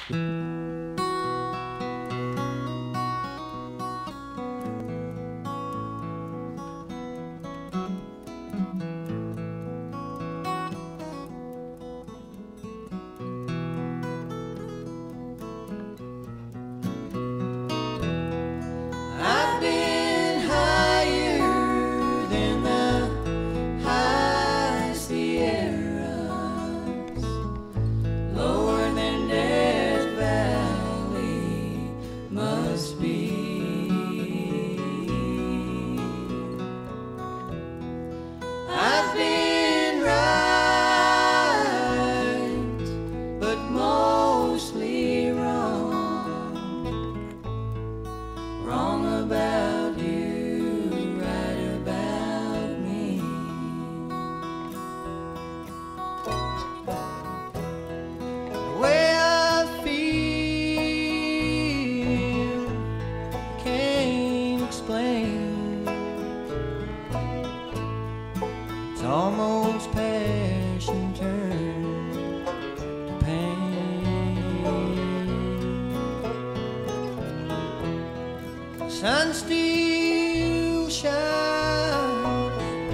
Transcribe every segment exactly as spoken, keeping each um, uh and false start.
Almost passion turned to pain. The sun still shines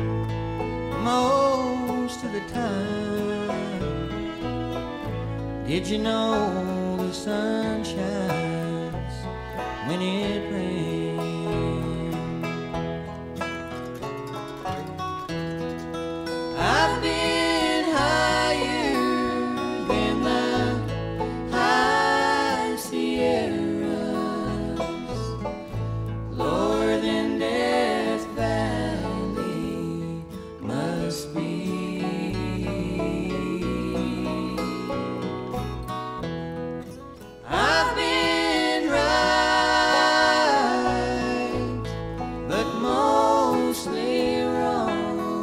most of the time. Did you know the sun shines when it rains? I've been higher than the high Sierras, lower than Death Valley must be. I've been right, but mostly wrong.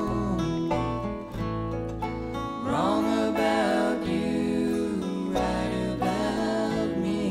Wrong about you, right about me.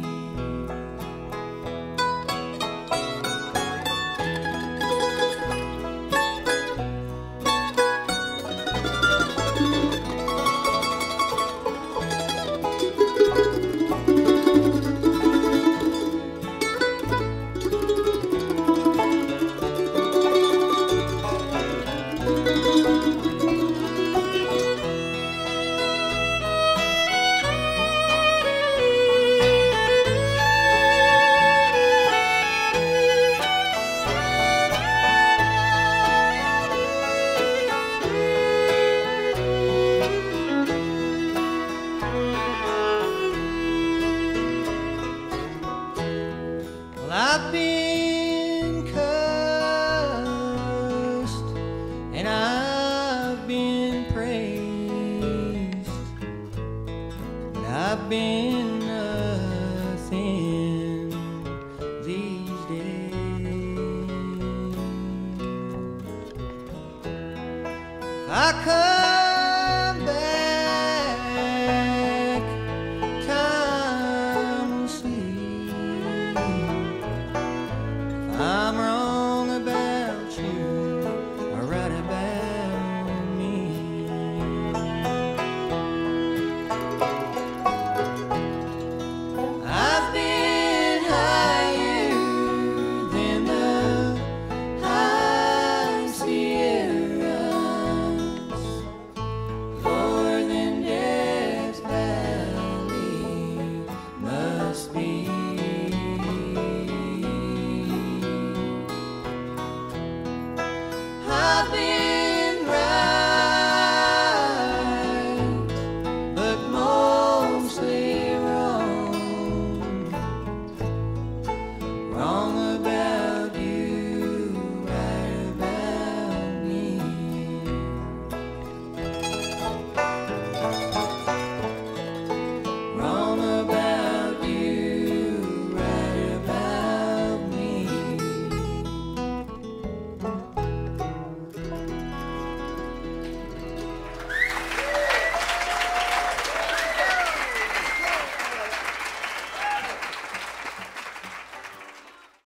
Well, I've been cussed and I've been praised, but I've been